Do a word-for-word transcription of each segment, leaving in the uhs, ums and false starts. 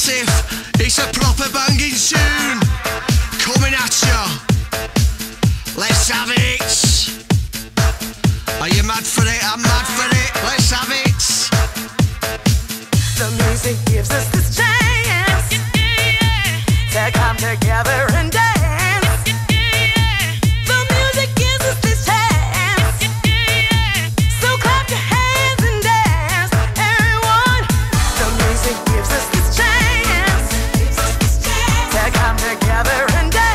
massive, it's a proper banging tune coming at you. Let's have it. Are you mad for it? I'm mad for it. Let's have it. The music gives us this chance to come together and dance. The music gives us this chance, so clap your hands and dance, everyone. The music gives us this chance to come together and dance.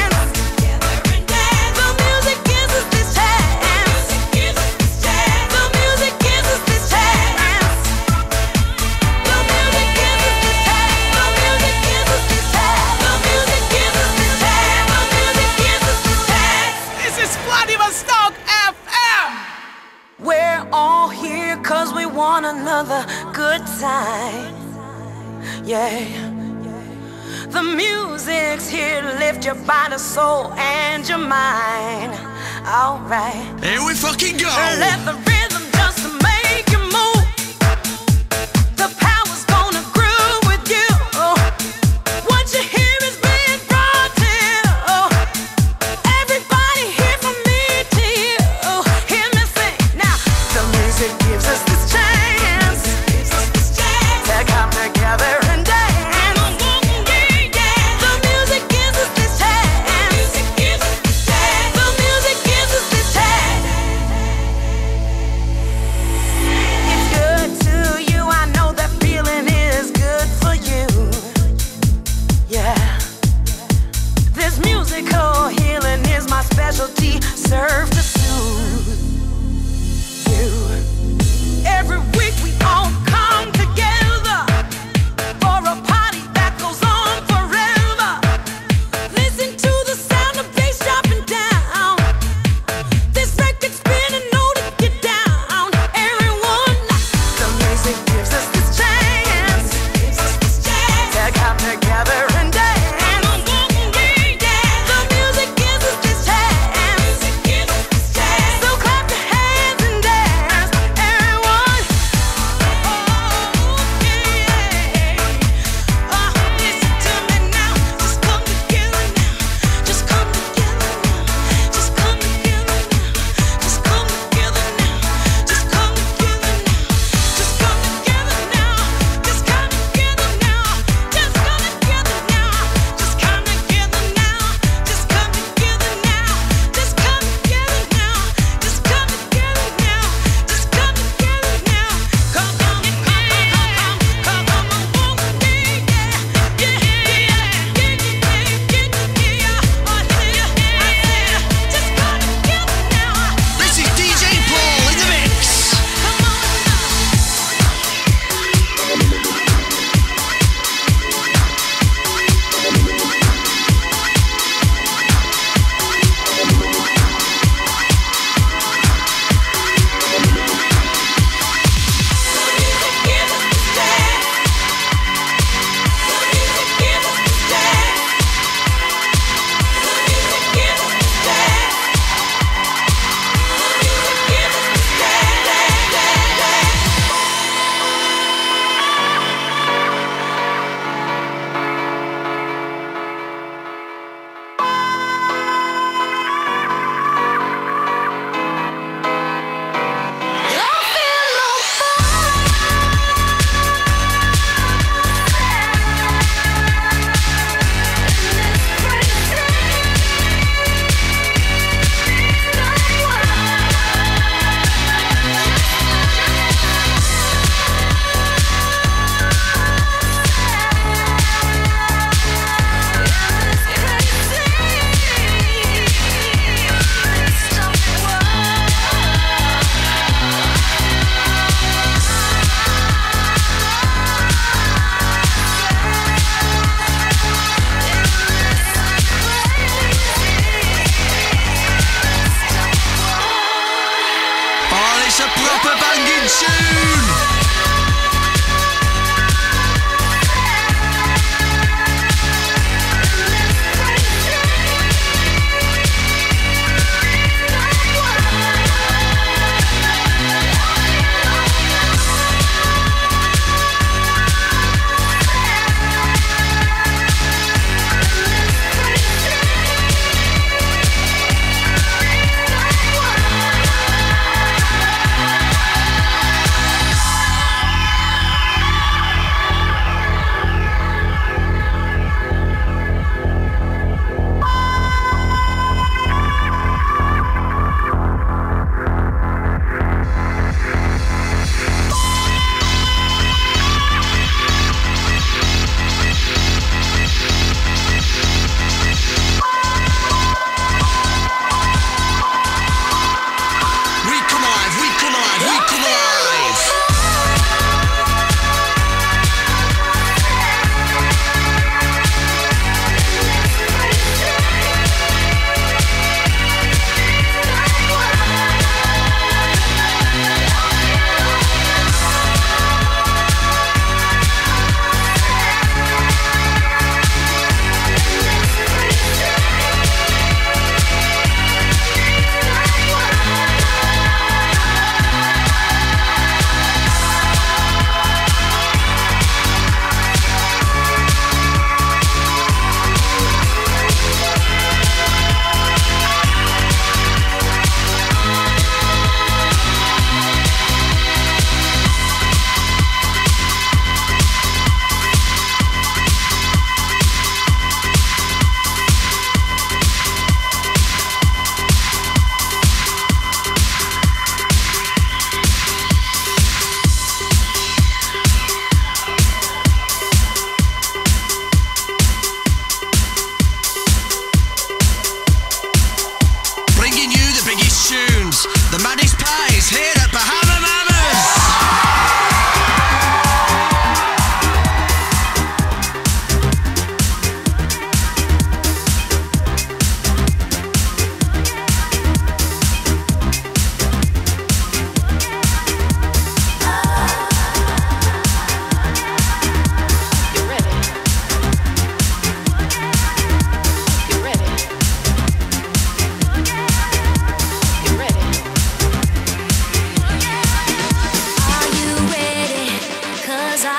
The music gives us this chance. The music gives us this chance. The music gives us this chance. The music gives us this chance. The music gives us this chance. The music gives us this chance. This is Vladivostok F M. We're all here 'cause we want another good time. Yeah. The music's here to lift your body, soul, and your mind. Alright. Here we fucking go. Let the rhythm just to make you move. The power's gonna groove with you. What you hear is being brought to you. Everybody hear from me to you. Hear me sing. Now, the music gives us this chance to come together and dance. The music gives us this chance. The music gives us this chance.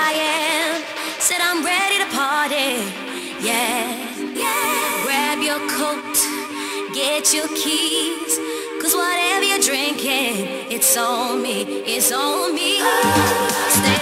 I am. Said I'm ready to party. Yeah, yeah. Grab your coat, get your keys. Cause whatever you're drinking, it's on me, it's on me. Stay